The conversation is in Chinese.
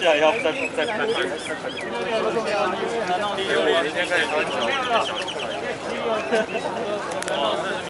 下来要再看。因为我明天开始穿小。